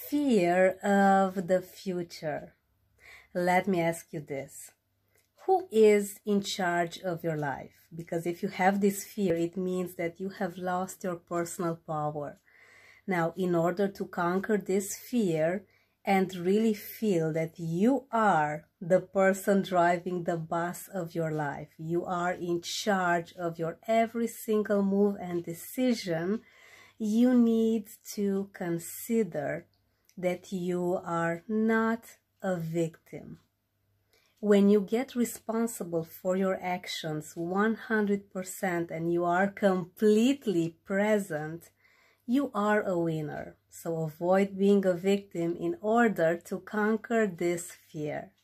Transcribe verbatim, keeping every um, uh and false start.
Fear of the future. Let me ask you this. Who is in charge of your life? Because if you have this fear, it means that you have lost your personal power. Now, in order to conquer this fear and really feel that you are the person driving the bus of your life, you are in charge of your every single move and decision, you need to consider that you are not a victim. When you get responsible for your actions one hundred percent and you are completely present, you are a winner. So avoid being a victim in order to conquer this fear.